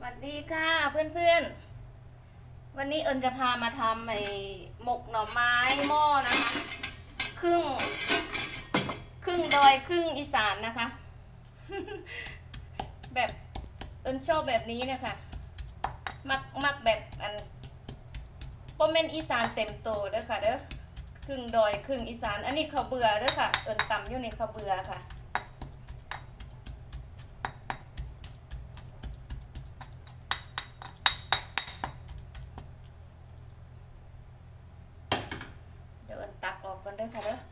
วัสดีค่ะเพื่อนๆวันนี้เอิญจะพามาทำหมกหน่อไม้หม้อนะคะครึ่งดอยครึ่งอีสานนะคะ แบบเอิญชอบแบบนี้นะคะมักแบบป้อมเมนอีสานเต็มโตเด้อค่ะเด้อครึ่งดอยครึ่งอีสานอันนี้ข้าวเบื่อเด้อค่ะเอิญตำอยู่ในข้าวเบื่อค่ะเดี๋ยวเอิญตักออกก่อนเด้อค่ะเด้อ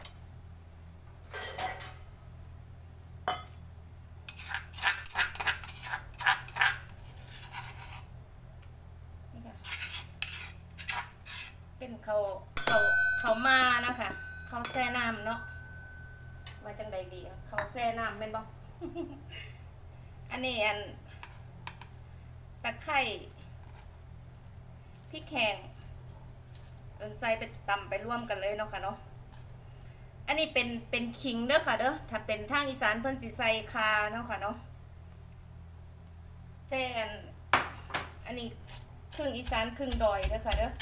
เป็นเขามานะคะเขาแช่น้ำเนาะว่าจังใดดีเขาแช่น้ำเป็นบ่ อันนี้ตะไคร้พริกแห้งใส่ไปตำไปร่วมกันเลยเนาะค่ะเนาะอันนี้เป็นขิงเด้อค่ะเด้อถ้าเป็นทางอีสานเพิ่นสิใส่คาเนาะค่ะเนาะแต่อันนี้ครึ่งอีสานครึ่งดอยเด้อค่ะเด้อ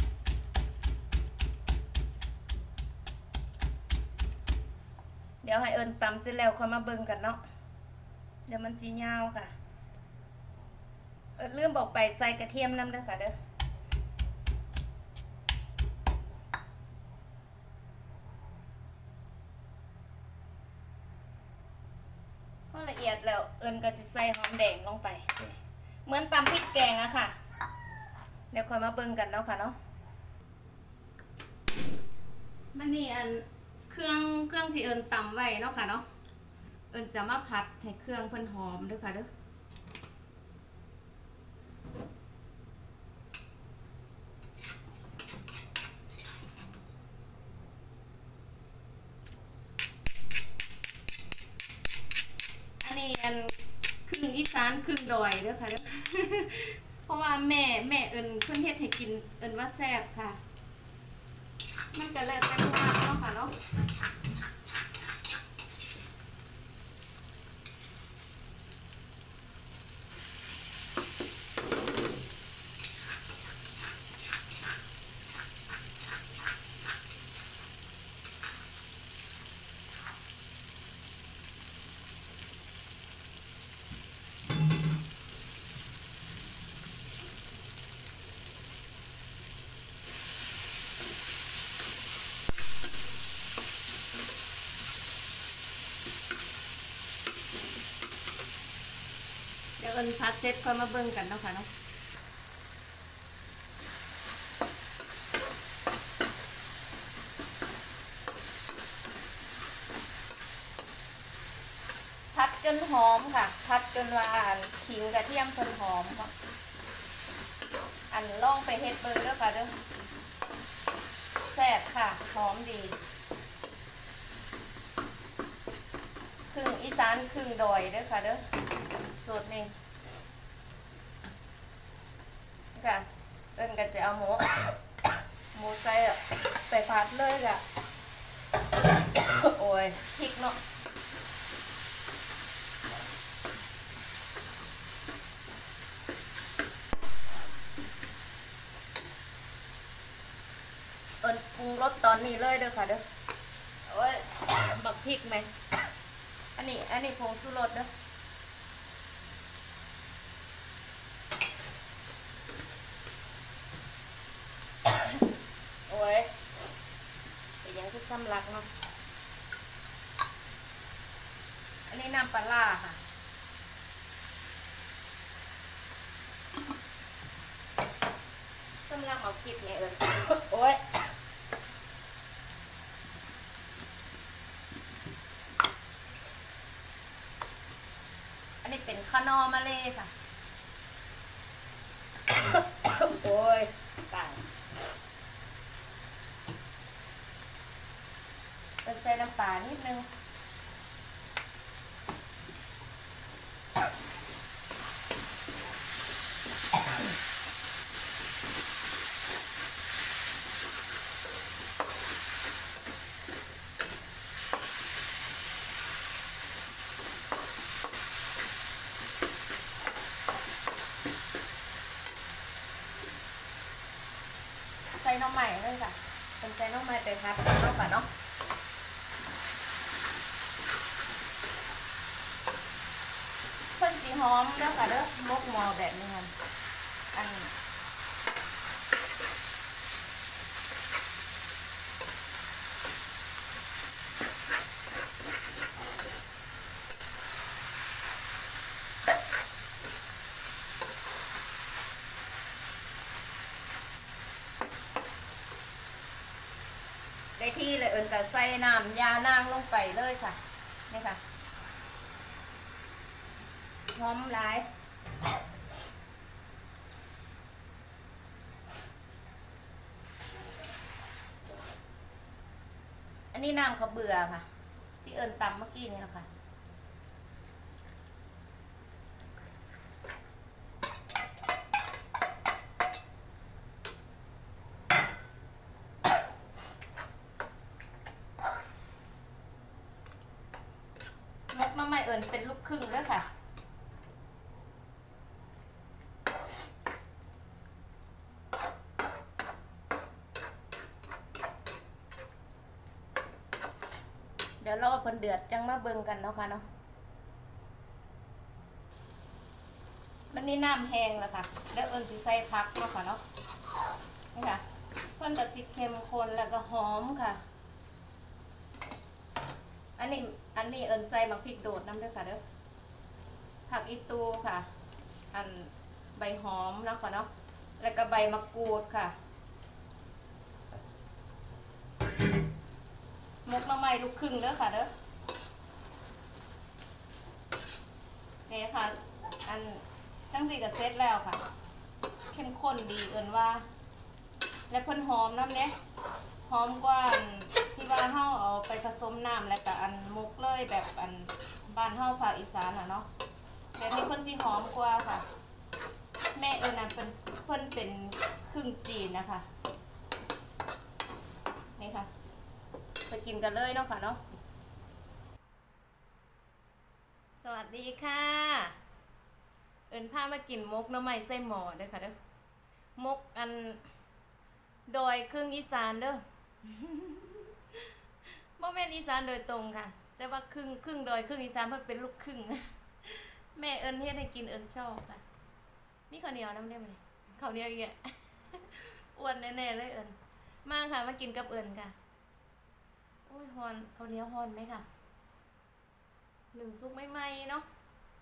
เดี๋ยวให้เอิญตำเสร็จแล้วค่อยมาเบิ่งกันเนาะเดี๋ยวมันสียาวค่ะลืมบอกไปใส่กระเทียมน้ำเด้อค่ะเด้อพอละเอียดแล้วเอิญก็จะใส่หอมแดงลงไปเหมือนตำพริกแกงอะค่ะเดี๋ยวค่อยมาเบิ่งกันเนาะค่ะเนาะมันนี่เครื่องที่เอิญตำไว้เนาะค่ะเนาะเอิญจะมาผัดให้เครื่องเพิ่นหอมเด้อค่ะเด้ออันนี้ครึ่งอีสานครึ่งดอยเด้อค่ะเด้อ เพราะว่าแม่เอิญเพิ่นเฮ็ดให้กินเอิญว่าแซ่บค่ะมันก็แล้วแต่ผู้มักเนาะค่ะเนาะเดี๋ยวเอิญผัดเสร็จค่อยมาเบิ่งกันเนาะค่ะเนาะผัดจนหอมค่ะผัดจนว่าขิงกระเทียมเพิ่นหอมค่ะลองไปเฮ็ดเบิ่งเด้อค่ะเด้อแซ่บค่ะหอมดีครึ่งอีสานครึ่งดอยเด้อค่ะเด้อสูตรนี้ค่ะเอิ้นก็จะเอาหมู หมูใส่ไปผัดเลยค่ะ โอ้ยพริกเนาะเอิ้นปรุงรสตอนนี้เลยเด้อค่ะเด้อโอ้ยบักพริกไหมอันนี้ผงชูรสเด้อโอ้ยเป็นยังคือซ้ำลักเนาะอันนี้น้ำปลาร้าค่ะซ้ำลักเอาพริกเนี่ยเอิ้น โอ้ยอันนี้เป็นข้าวนอมาเลยค่ะ โอ้ยตายใส่น้ำปลานิดนึงน้องใหม่เลยค่ะเป็นใส่น้องใหม่ไปพัดเนาะค่ะเนาะเพิ่นสีหอมเด้อค่ะเด้อมกหม้อแบบนี้ค่ะอันได้ที่เลยก็ใส่น้ำยานางลงไปเลยค่ะนี่ค่ะหอมหลายอันนี้น้ำข้าวเบื่อค่ะที่ตำเมื่อกี้นี่แหละค่ะมกน้ำใหม่เป็นลูกครึ่งด้วยค่ะเดี๋ยวรอเพิ่นเดือดจังมาเบิ่งกันเนาะค่ะเนาะวันนี้น้ำแห้งแล้วค่ะแล้วสิใส่ผักเนาะค่ะเนาะนี่ค่ะเพิ่นก็สิเข้มข้นแล้วก็หอมค่ะอันนี้ใส่มะพริกโดดน้ำด้วยค่ะเด้อผักอีตูค่ะอันใบหอมแล้วค่ะเนาะแล้วก็ใบมะกรูดค่ะมกน้ำใหม่ลูกครึ่งเด้อค่ะเด้อนี่ค่ะอันทั้งสี่ก็เซตแล้วค่ะเข้มข้นดีว่าและเพิ่นหอมน้ำเนี้ยหอมกว่าที่ว่าเฮาเอาไปผสมน้ำแล้วก็อันมุกเลยแบบอันบ้านเฮาภาคอีสานเนาะแบบนี้เพิ่นสิหอมกว่าค่ะแม่น่ะเพิ่นเป็นครึ่งจีนนะคะนี่ค่ะไปกินกันเลยเนาะค่ะเนาะสวัสดีค่ะพามากินมกน้ำใหม่ใส่หม้อเด้อค่ะเด้อมกอันดอยครึ่งอีสานเด้อบ่แม่นอีสานโดยตรงค่ะแต่ว่าครึ่งดอยครึ่งอีสานเพิ่นเป็นลูกครึ่งแม่เฮ็ดให้กินชอบค่ะมีข้าวเหนียวน้ำได้ไหมข้าวเหนียวอีกอ่ะอ้วนแน่ๆเลยมาค่ะมากินกับค่ะโอ้ยฮอนข้าวเหนียวฮอนไหมค่ะหนึ่งซุกไม่ไหมเนาะ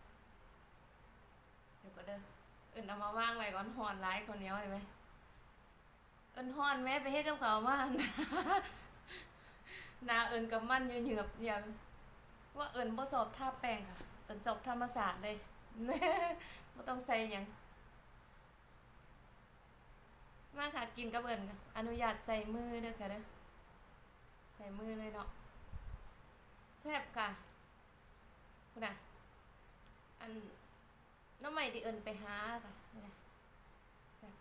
เดี๋ยวก็เด้อเอามาว่างไว้ก่อนฮอนร้ายข้าวเหนียวเลยไหมฮอนแม่ไปให้กับเขามานากับมันเหยือบอย่างว่าบ่สอบท่าแป้งค่ะสอบธรรมศาสตร์เลยไม่ต้องใส่ยังมาค่ะกินกับค่ะอนุญาตใส่มือเด้อค่ะเด้อใส่มือเลยเนาะแซ่บค่ะคุณน่ะอันน้องใหม่ที่ไปหาค่ะนี่แซ่บ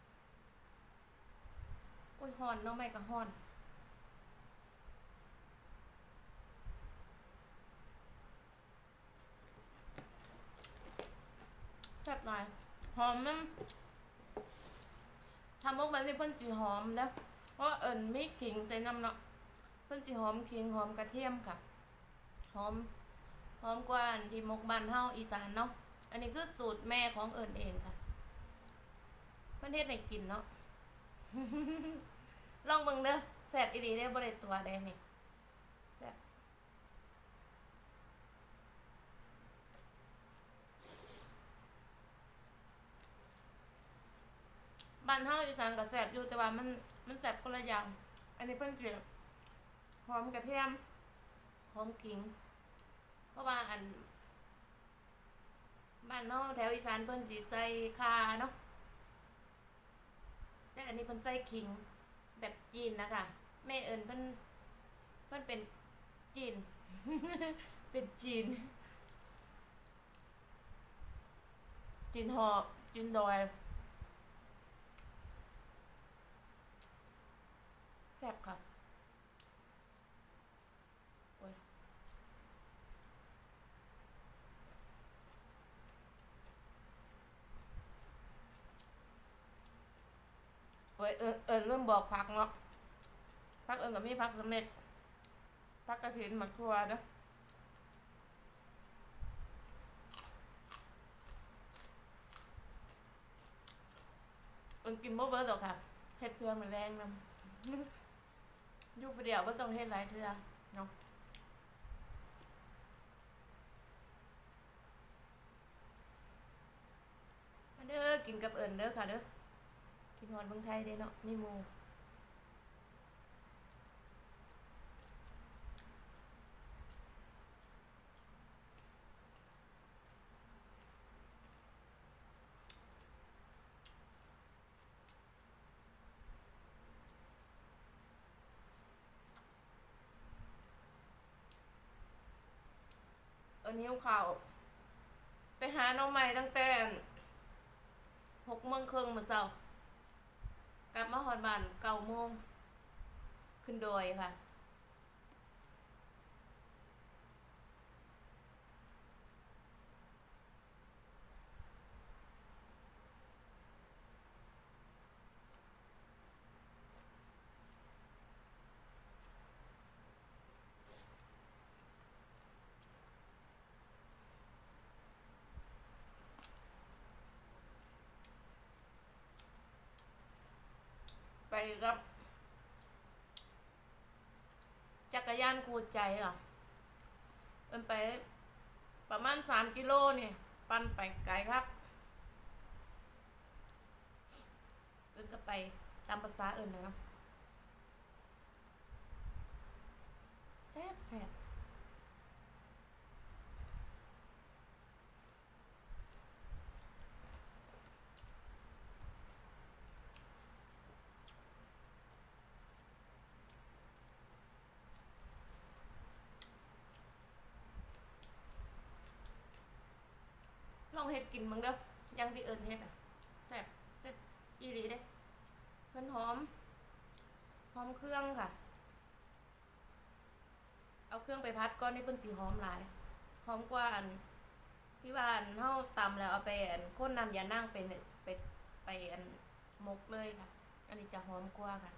โอ้ยฮอนน้องใหม่ก็ฮอนแซ่บหน่อยหอมน้ำทำมกแบบนี้เพิ่นจีหอมนะเพราะมีขิงใจน้ำเนาะเพิ่นจีหอมขิงหอมกระเทียมค่ะหอมกว่าที่มกบ้านเฮาอีสานเนาะอันนี้คือสูตรแม่ของเองค่ะเพิ่นเฮ็ดให้กินเนาะลองเบิ่งเด้อแซ่บอีหลีเด้อบ่ได้ตัวใดนี่แซ่บบ้านเฮาอีสานก็แซ่บอยู่แต่ว่ามันแซ่บคนละอย่างอันนี้เพิ่นสิหอมกระเทียมหอมขิงเพราะว่าอันบ้านเฮาแถวอีสานเพิ่นสิใส่ข่าเนาะแต่อันนี้เพิ่นใส่ขิงแบบจีนนะคะแม่เพิ่นเป็นจีน เป็นจีนหอบจีนดอยแซ่บค่ะโอ้ยโอ้ยเริ่มบอกผักเนาะผักกับมีผักสะเม็ดผักกระถินหมักทั่วเด้อกินบ่เบิดหรอกค่ะเฮ็ดเพื่อมันแรงนำอยู่ผู้เดียวบ่ต้องเฮ็ดหลายเทื่อเนาะมาเด้อกินกับเด้อค่ะเด้อกินฮอดเมืองไทยเด้เนาะมีหมู่หิวข้าวไปหาน้องใหม่ตั้งแต่6:30มื้อเช้ากลับมาฮอดบ้าน9:00ขึ้นดอยค่ะไปกับจักรยานคู่ใจอ่ะไปประมาณ3 กิโลนี่ปั่นไปไกลครับก็ไปตามภาษานะแซ่บแซ่บลองเฮ็ดกินมึงเด้อยังที่เฮ็ดอ่ะแซ่บแซ่บอีหลีเด้เพิ่นหอมเครื่องค่ะเอาเครื่องไปพัดก่อนนี่เพิ่นสิหอมหลายหอมกว่าอันที่ว่าอันเฮาตำแล้วเอาไปอันข้นน้ำยานั่งไปอันหมกเลยค่ะอันนี้จะหอมกว่าค่ะ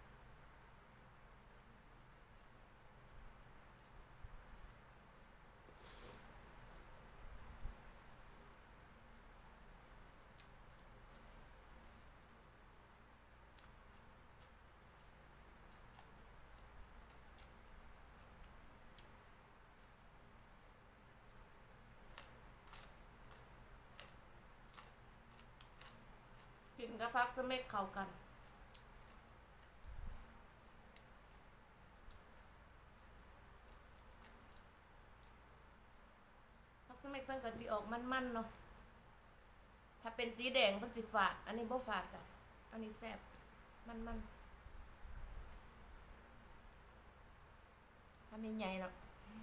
กินกับผักสะเม็ดเข้ากันผักสะเม็ดเพิ่นก็สิออกมันๆเนาะถ้าเป็นสีแดงเพิ่นสิฝาดอันนี้บ่ฝาดค่ะอันนี้แซ่บมันทำใหญ่ๆเนาะ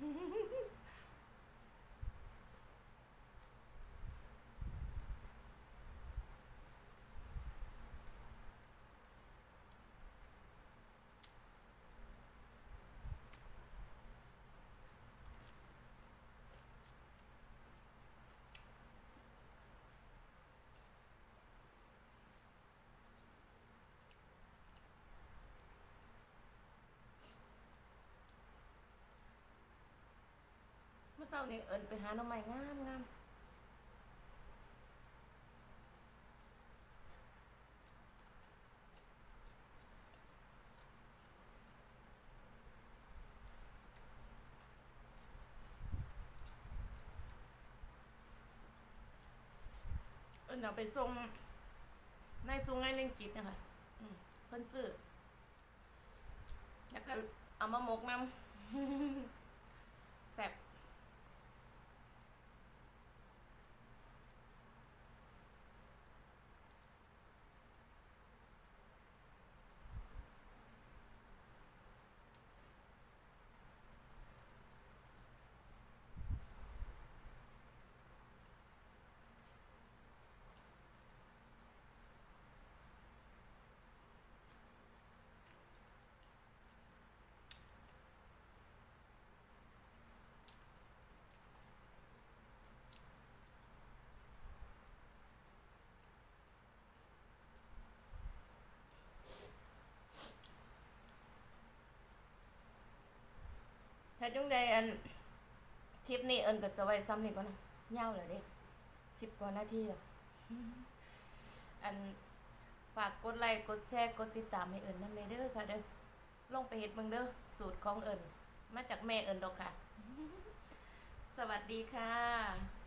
เมื่อเช้านี้ไปหาหน่อไม้งามเอาไปส่งในซุงในเล่งกิจนะคะเพิ่นซื้อแล้วก็เอามาหมกน้ำแซ่บถ้าจุงใดอันคลิปนี้เอิญก็สไว้ซ้ำนี่ก่อนนะยาวเลยเด้10 กว่านาทีแล้วอันฝากกดไลค์กดแชร์กดติดตามให้เอิญนำเลยเด้อค่ะเด้อลงไปเฮ็ดเบิ่งเด้อสูตรของเอิญมาจากแม่เอิญดอกค่ะ สวัสดีค่ะ